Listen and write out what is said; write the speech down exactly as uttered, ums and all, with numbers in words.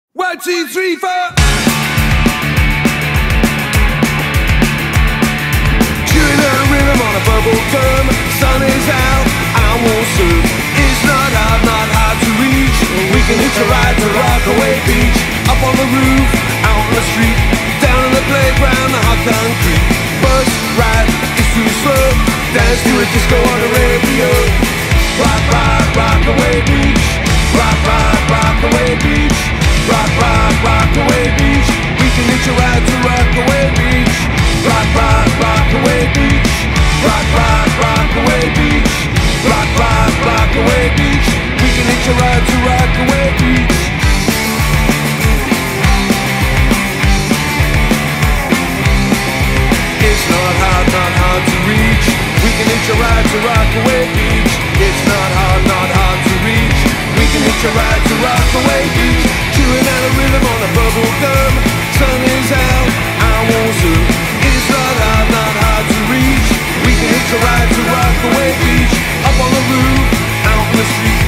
One, two, three, four. Chewing a rhythm on a bubble gum. Sun is out, I won't serve. It's not hard, not hard to reach. We can hitch a ride to Rockaway Beach. Up on the roof, out on the street. Down on the playground, the hot concrete. Bus ride is too slow. Dance to a disco on the radio. Rock, rock, Rockaway Beach. Rock, rock, Rockaway Beach. Rock, rock, Rockaway Beach. We can hitch a ride to Rockaway Beach. Rock, rock, Rockaway Beach. Rock, rock, Rockaway Beach. Rock, rock, Rockaway Beach. We can hitch a ride to Rockaway Beach. It's not hard, not hard to reach. We can hitch a ride to Rockaway Beach. It's not hard, not hard to reach. We can hitch a ride to Rockaway Beach. Chewing out a rhythm on a bubble gum. Sun is out, I won't zoom. It's not hard, not hard to reach. We can hitch a ride to Rockaway Beach. Up on the roof, out in the street.